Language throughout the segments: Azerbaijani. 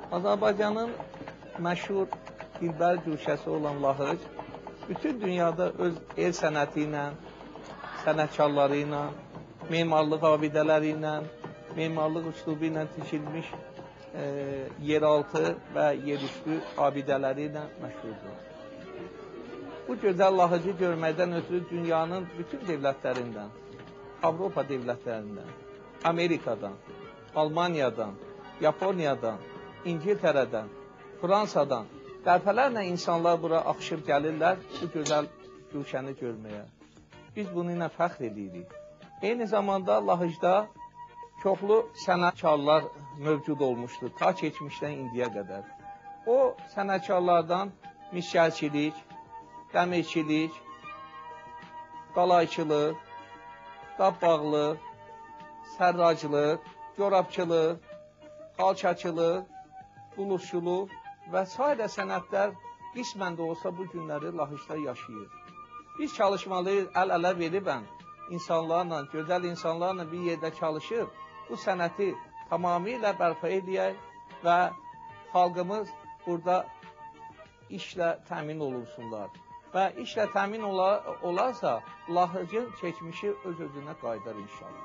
Azərbaycanın məşhur dilbər güşəsi olan Lahıc, bütün dünyada öz el sənəti ilə, sənətkarları ilə, memarlıq abidələri ilə, memarlıq üslubu ilə tikilmiş yeraltı və yerüstü abidələri ilə məşhurdur. Bu gözəl Lahıcı görməkdən ötürü dünyanın bütün devlətlərindən, Avropa devlətlərindən, Amerikadan, Almaniyadan, Yaponiyadan, İngiltərədən, Fransadan dəfələrlə insanlar bura axışıb gəlirlər bu gözəl gülşəni görməyə. Biz bunu ilə fəxr edirik. Eyni zamanda Lahıcda çoxlu sənətkarlar mövcud olmuşdur, ta keçmişdən indiyə qədər. O sənətkarlardan misgərçilik, dəmirçilik, qalayçılıq, dabbağlıq, sərraclıq, corabçılıq, xalçaçılıq, buluşçuluq və s. sənətlər qismən də olsa bu günləri Lahıcda yaşayır. Biz çalışmalıyıq, əl-ələ verib insanlarla, gözəl insanlarla bir yerdə çalışır, bu sənəti tamamilə bərpa edək və xalqımız burada işlə təmin olunsunlar. Və işlə təmin olarsa, Lahıcın keçmişi öz-özünə qaydar inşallah.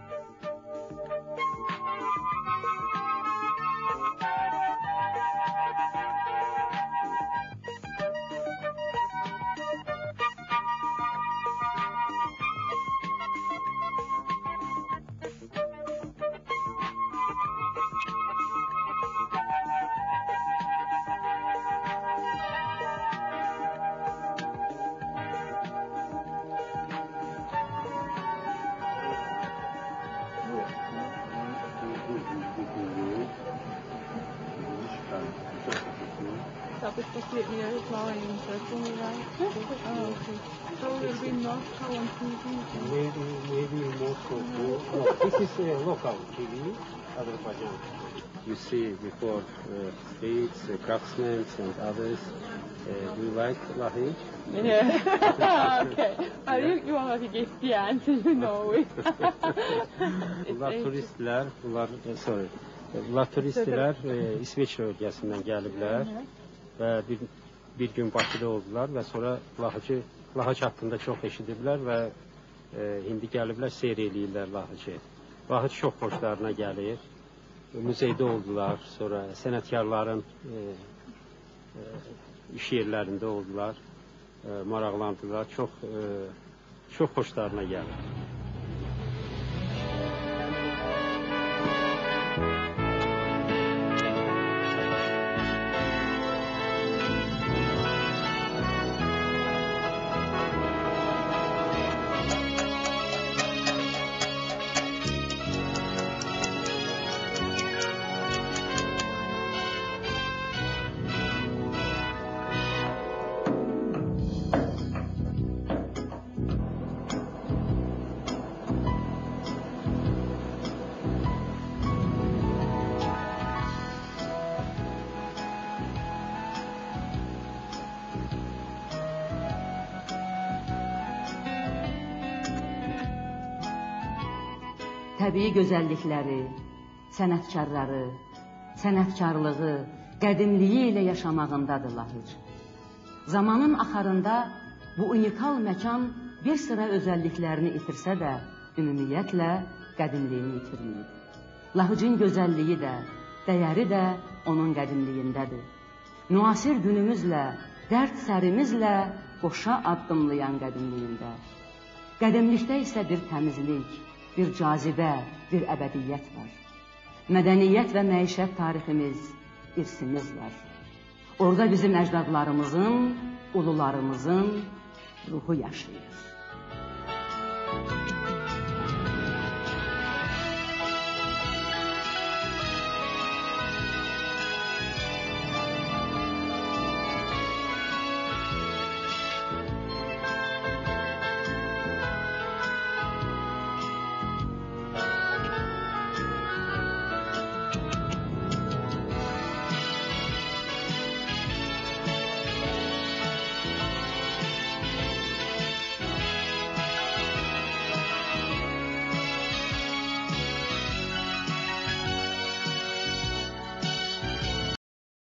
This passiert mir jedes Mal, wenn ich in die Schule rein. Oh, okay. So will be Moscow on TV. Maybe Moscow. No, this is local TV, Azerbaijan. You see before streets, craftsmen and others. Do you like Lahıc? Yeah. Okay. You want to get the answer, you know it. Bunlar turistlər İsveç bölgəsindən gəliblər və bir gün Bakıda oldular və sonra Lahıc haqqında çox eşidiblər və indi gəliblər seyr eləyirlər Lahıcı. Lahıc çox xoşlarına gəlir. Muzeydə oldular, sonra sənətkarların iş yerlərində oldular, maraqlandılar, çox xoşlarına gəlir. Təbii gözəllikləri, sənətkarları, sənətkarlığı, qədimliyi ilə yaşamağındadır Lahıc. Zamanın axarında bu unikal məkan bir sıra özəlliklərini itirsə də, ümumiyyətlə qədimliyini itirməyib. Lahıcın gözəlliyi də, dəyəri də onun qədimliyindədir. Müasir günümüzlə, dərd sərimizlə qoşa addımlayan qədimliyində. Qədimlikdə isə bir təmizlik, bir cazibə, bir əbədiyyət var. Mədəniyyət və məişət tariximiz, irsimiz var. Orada bizim əcdadlarımızın, ulularımızın ruhu yaşayır.